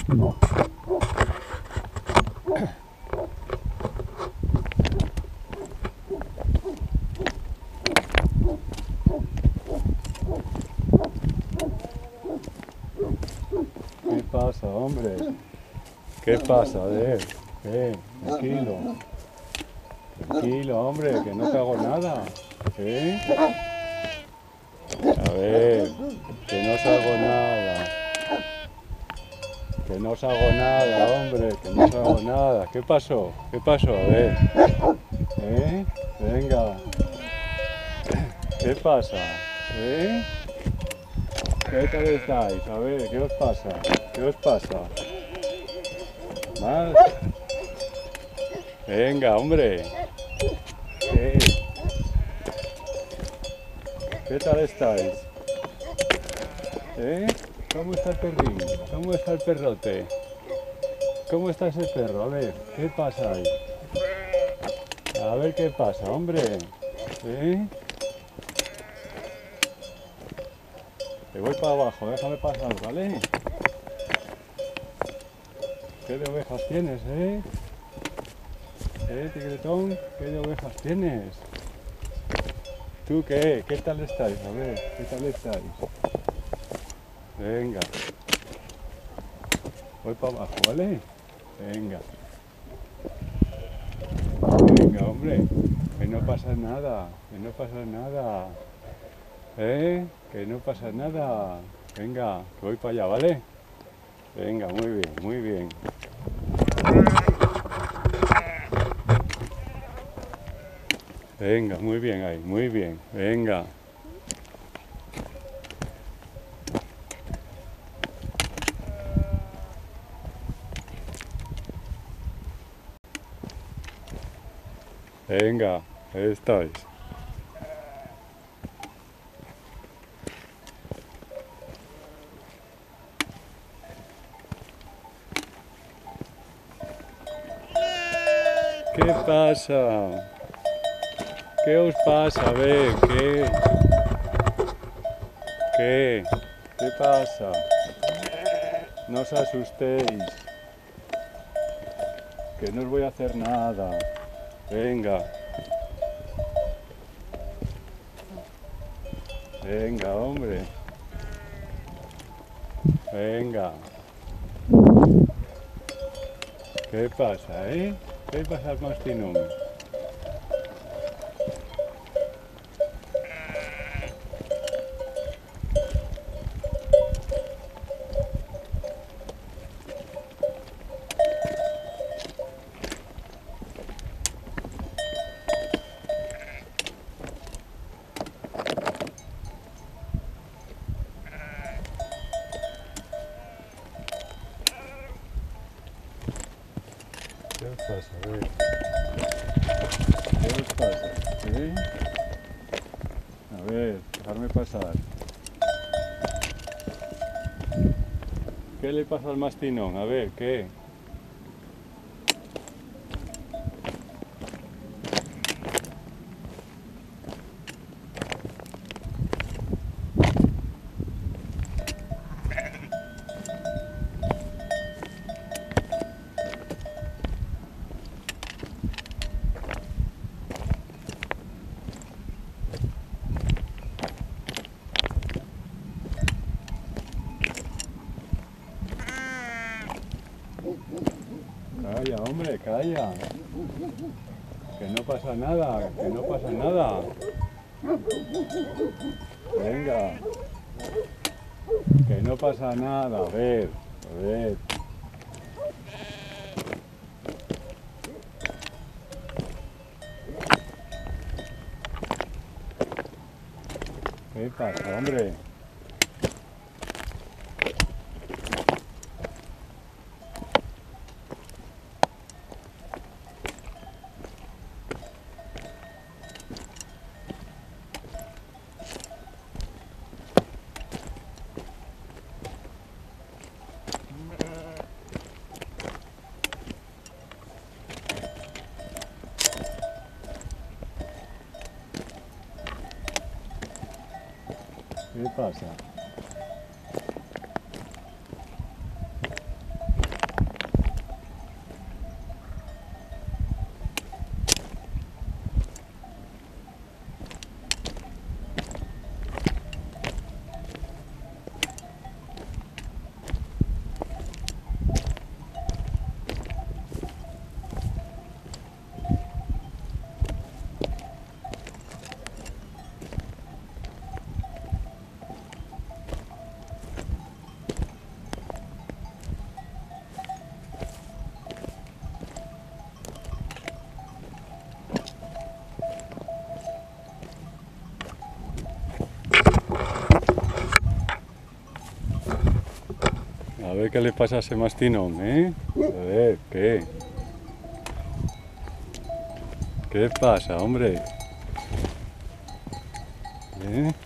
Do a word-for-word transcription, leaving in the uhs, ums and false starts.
¿Qué pasa, hombre? ¿Qué pasa? A ver, ¿qué? Tranquilo. Tranquilo, hombre, que no te hago nada. ¿Eh? A ver, que no os hago nada. Que no os hago nada, hombre, que no os hago nada. ¿Qué pasó? ¿Qué pasó? A ver. ¿Eh? Venga. ¿Qué pasa? ¿Eh? ¿Qué tal estáis? A ver, ¿qué os pasa? ¿Qué os pasa? ¿Más? Venga, hombre. ¿Qué? ¿Qué tal estáis? ¿Eh? ¿Cómo está el perrín? ¿Cómo está el perrote? ¿Cómo está ese perro? A ver, ¿qué pasa ahí? A ver qué pasa, hombre. ¿Eh? Te voy para abajo, déjame pasar, ¿vale? ¿Qué de ovejas tienes, eh? ¿Eh, tigretón? ¿Qué de ovejas tienes? ¿Tú qué? ¿Qué tal estáis? A ver, ¿qué tal estáis? Venga. Voy para abajo, ¿vale? Venga. Venga, hombre. Que no pasa nada. Que no pasa nada. ¿Eh? Que no pasa nada. Venga, que voy para allá, ¿vale? Venga, muy bien, muy bien. Venga, muy bien ahí, muy bien. Venga. Venga, ahí estáis. ¿Qué pasa? ¿Qué os pasa? A ver, ¿qué? ¿Qué? ¿Qué pasa? No os asustéis. Que no os voy a hacer nada. Venga. Venga, hombre. Venga. ¿Qué pasa, eh? ¿Qué pasa al mastinón? ¿Qué os pasa? A ver. ¿Qué os pasa? ¿Eh? A ver, dejarme pasar. ¿Qué le pasa al mastinón? A ver, ¿qué? Calla, hombre, calla. Que no pasa nada, que no pasa nada. Venga. Que no pasa nada, a ver, a ver. ¿Qué pasa, hombre? ¿Qué pasa? ver qué le pasa a ese mastinón, ¿eh? A ver, ¿qué? ¿Qué pasa, hombre? ¿Eh?